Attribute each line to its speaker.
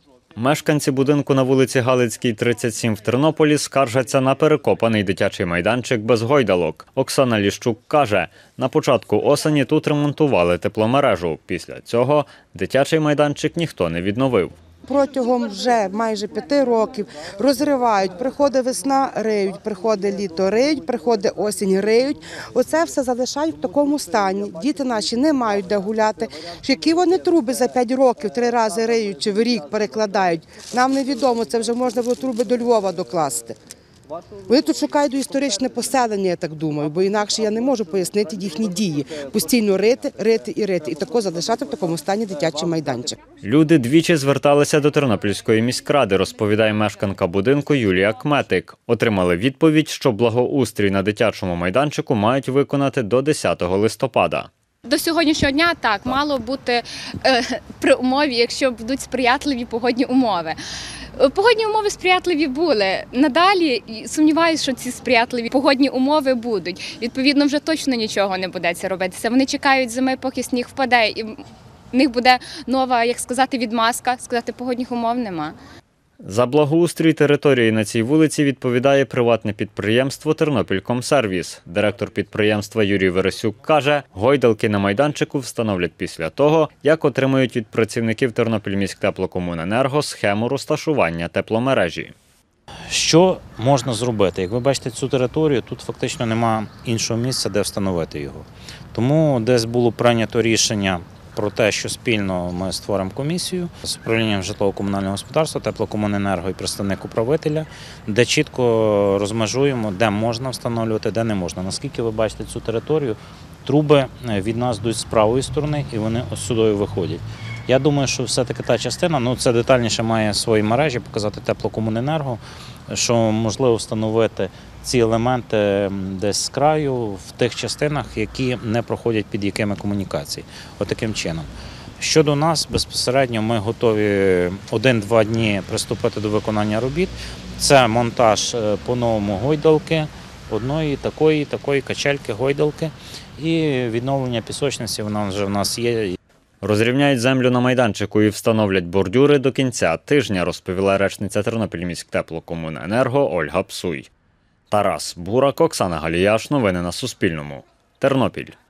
Speaker 1: Мешканці будинку на вулиці Галицькій, 37 в Тернополі скаржаться на перекопаний дитячий майданчик без гойдалок. Оксана Ліщук каже, на початку осені тут ремонтували тепломережу. Після цього дитячий майданчик ніхто не відновив.
Speaker 2: Протягом вже майже 5 років розривають, приходить весна – риють, приходить літо – риють, приходить осінь – риють. Оце все залишають в такому стані. Діти наші не мають де гуляти. Які вони труби за 5 років 3 рази риють чи в рік перекладають, нам невідомо, це вже можна було труби до Львова докласти. Вони тут шукають історичне поселення, я так думаю, бо інакше я не можу пояснити їхні дії. Постійно рити, рити і рити. І тако залишати в такому стані дитячий майданчик.
Speaker 1: Люди двічі зверталися до Тернопільської міськради, розповідає мешканка будинку Юлія Кметик. Отримали відповідь, що благоустрій на дитячому майданчику мають виконати до 10 листопада.
Speaker 3: До сьогоднішнього дня так, мало бути при умові, якщо будуть сприятливі погодні умови. Погодні умови сприятливі були. Надалі сумніваюся, що ці сприятливі погодні умови будуть. Відповідно, вже точно нічого не буде робитися. Вони чекають зими, поки сніг впаде, і в них буде нова, як сказати, відмазка, сказати, погодних умов нема.
Speaker 1: За благоустрій території на цій вулиці відповідає приватне підприємство «Тернопількомсервіс». Директор підприємства Юрій Вересюк каже, гойдалки на майданчику встановлять після того, як отримають від працівників Тернопільміськтеплокомуненерго схему розташування тепломережі.
Speaker 4: Що можна зробити? Як ви бачите цю територію, тут фактично немає іншого місця, де встановити його. Тому десь було прийнято рішення про те, що спільно ми створимо комісію з управлінням житлово-комунального господарства, теплокомуненерго і представник управителя, де чітко розмежуємо, де можна встановлювати, де не можна. Наскільки ви бачите цю територію, труби від нас йдуть з правої сторони і вони ось сюди виходять. Я думаю, що все-таки та частина, це детальніше має свої мережі, показати теплокомуненерго, що можливо встановити ці елементи десь з краю в тих частинах, які не проходять під якими комунікацій. Отаким чином. Щодо нас, безпосередньо ми готові 1-2 дні приступити до виконання робіт. Це монтаж по-новому гойдалки, одної такої качельки, гойдалки і відновлення пісочниці, вона вже в нас є.
Speaker 1: Розрівняють землю на майданчику і встановлять бордюри до кінця тижня, розповіла речниця Тернопільміськтеплокомуненерго Ольга Псуй. Тарас Бурак, Оксана Галіяш. Новини на Суспільному. Тернопіль.